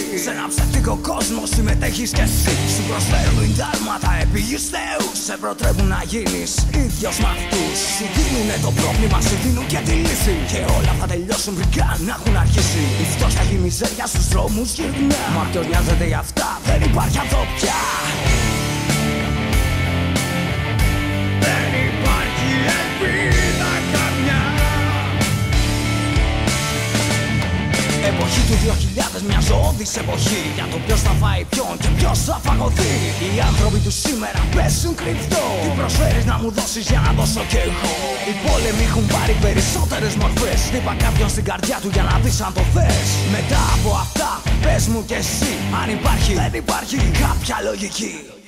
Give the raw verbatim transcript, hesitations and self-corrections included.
Σε ένα ψεύτικο κόσμο συμμετέχεις κι εσύ. Σου προσφέρουν ινδάλματα, επίγειους, Θεούς. Σε προτρέπουν να γίνεις ίδιος με αυτούς. Σου δίνουνε το πρόβλημα, σου δίνουν και τη λύση. Και όλα θα τελειώσουν πριν καν να έχουν αρχίσει. Η φτώχια και η μιζέρια στους δρόμους γυρνά. Μα ποιος νοιάζεται για αυτά, δεν υπάρχει αυτό πια. Δεν υπάρχει ελπίδα καμιά. Εποχή του δύο χιλιάδες, μια ζωώδης εποχή. Για το ποιος θα φάει ποιον και ποιος θα φαγωθεί. Οι άνθρωποι του σήμερα παίζουν κρυφτό. Τι προσφέρεις να μου δώσεις για να δώσω κι εγώ. Οι πόλεμοι έχουν πάρει περισσότερες μορφές. Χτύπα κάποιον στην καρδιά του για να δεις αν το θες. Μετά από αυτά πες μου κι εσύ αν υπάρχει, δεν υπάρχει κάποια λογική.